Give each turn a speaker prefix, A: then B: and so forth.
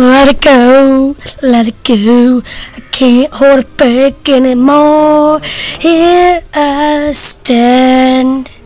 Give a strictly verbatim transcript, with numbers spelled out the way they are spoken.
A: Let it go, let it go. I can't hold it back anymore. Here